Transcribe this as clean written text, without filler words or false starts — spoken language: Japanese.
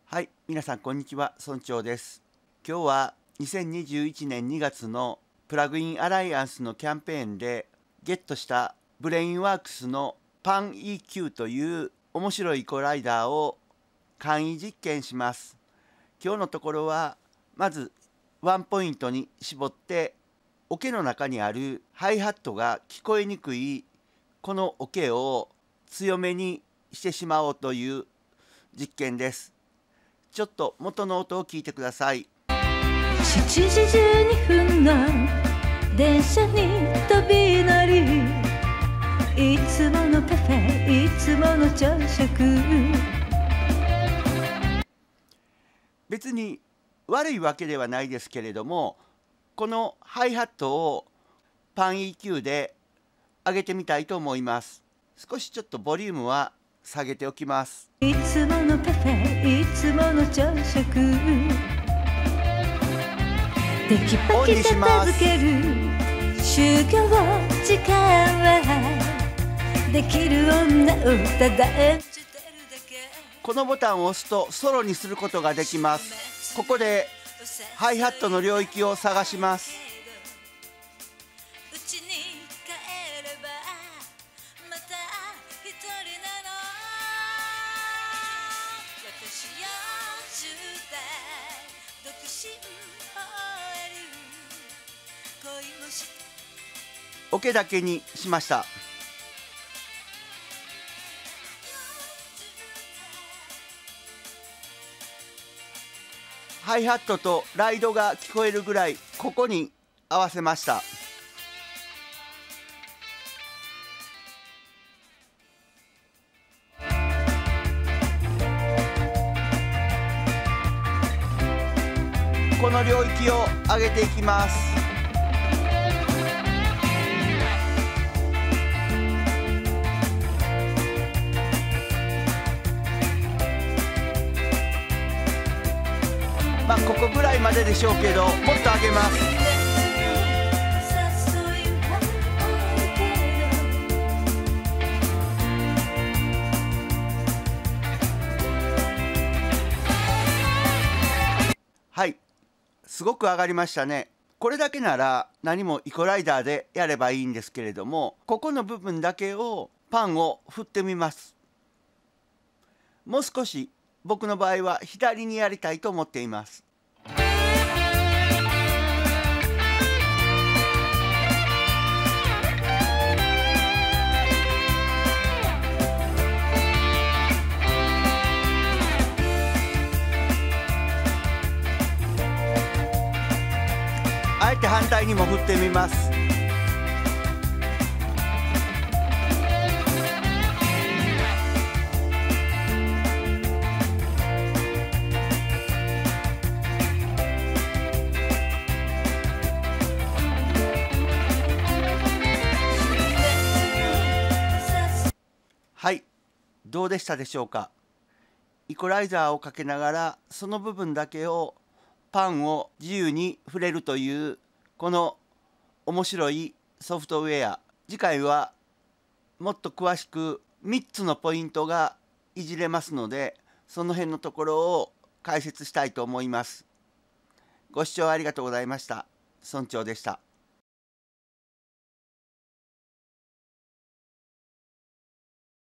はい、皆さんこんにちは、村長です。今日は2021年2月のプラグインアライアンスのキャンペーンでゲットしたブレインワークスの PAN-EQ という面白いイコライダーを簡易実験します。今日のところはまずワンポイントに絞ってオケの中にあるハイハットが聞こえにくいこのオケを強めにしてしまおうという実験です。ちょっと元の音を聞いてください。 7時12分の電車に飛び乗り、いつものカフェ、いつもの朝食。 別に悪いわけではないですけれども、このハイハットをPAN-EQで上げてみたいと思います。少しちょっとボリュームは下げておきます。 いつものカフェ、いつもの朝食。テキパキ片付ける修行時間はできる女をただ演じてるだけ。 このボタンを押すとソロにすることができます。ここでハイハットの領域を探します。 家に帰ればまた一人なの。私40代独身 OL 恋もしオケだけにしました。ハイハットとライドが聞こえるぐらいここに合わせました。この領域を上げていきます。ここぐらいまででしょうけど、もっと上げます。はい、すごく上がりましたね。これだけなら何もイコライダーでやればいいんですけれども、ここの部分だけをパンを振ってみます。もう少し僕の場合は左にやりたいと思っています。あえて反対にも振ってみます。はい、どうでしたでしょうか。イコライザーをかけながらその部分だけをパンを自由に振れるというこの面白いソフトウェア。次回はもっと詳しく3つのポイントがいじれますので、その辺のところを解説したいと思います。ご視聴ありがとうございました。村長でした。